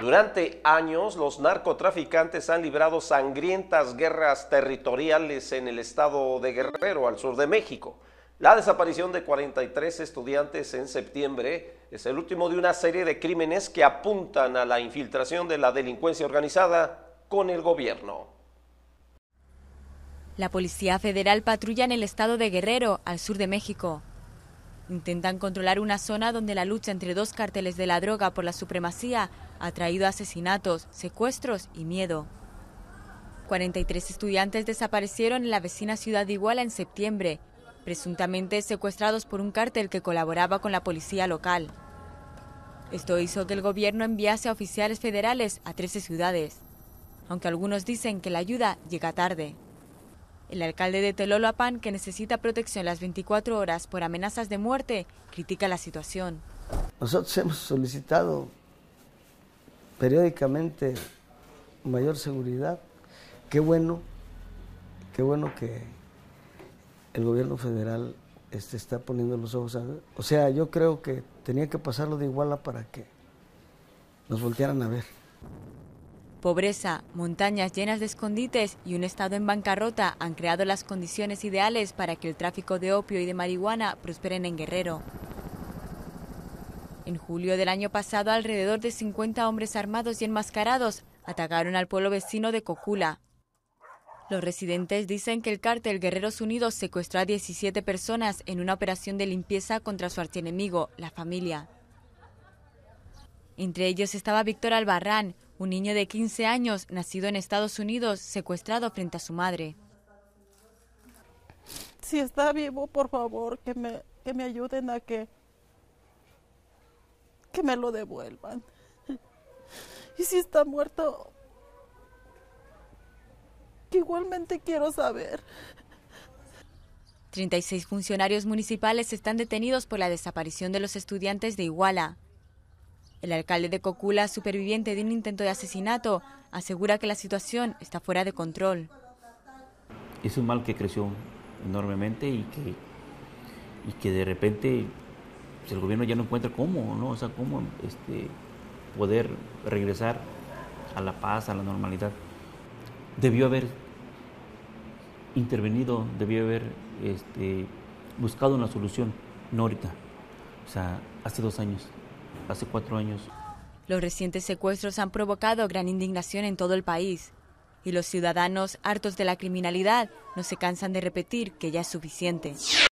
Durante años, los narcotraficantes han librado sangrientas guerras territoriales en el estado de Guerrero, al sur de México. La desaparición de 43 estudiantes en septiembre es el último de una serie de crímenes que apuntan a la infiltración de la delincuencia organizada con el gobierno. La Policía Federal patrulla en el estado de Guerrero, al sur de México. Intentan controlar una zona donde la lucha entre dos cárteles de la droga por la supremacía ha traído asesinatos, secuestros y miedo. 43 estudiantes desaparecieron en la vecina ciudad de Iguala en septiembre, presuntamente secuestrados por un cártel que colaboraba con la policía local. Esto hizo que el gobierno enviase a oficiales federales a 13 ciudades, aunque algunos dicen que la ayuda llega tarde. El alcalde de Telolapan, que necesita protección las 24 horas por amenazas de muerte, critica la situación. Nosotros hemos solicitado periódicamente mayor seguridad. Qué bueno que el gobierno federal está poniendo los ojos. O sea, yo creo que tenía que pasarlo de Iguala para que nos voltearan a ver. Pobreza, montañas llenas de escondites y un estado en bancarrota han creado las condiciones ideales para que el tráfico de opio y de marihuana prosperen en Guerrero. En julio del año pasado, alrededor de 50 hombres armados y enmascarados atacaron al pueblo vecino de Cocula. Los residentes dicen que el cártel Guerreros Unidos secuestró a 17 personas en una operación de limpieza contra su archienemigo, la familia. Entre ellos estaba Víctor Albarrán, un niño de 15 años, nacido en Estados Unidos, secuestrado frente a su madre. Si está vivo, por favor, que me ayuden a que me lo devuelvan. Y si está muerto, que igualmente quiero saber. 36 funcionarios municipales están detenidos por la desaparición de los estudiantes de Iguala. El alcalde de Cocula, superviviente de un intento de asesinato, asegura que la situación está fuera de control. Es un mal que creció enormemente y que de repente pues, el gobierno ya no encuentra cómo, ¿no? O sea, cómo poder regresar a la paz, a la normalidad. Debió haber intervenido, debió haber buscado una solución, no ahorita, o sea, hace 2 años. Hace 4 años. Los recientes secuestros han provocado gran indignación en todo el país y los ciudadanos, hartos de la criminalidad, no se cansan de repetir que ya es suficiente.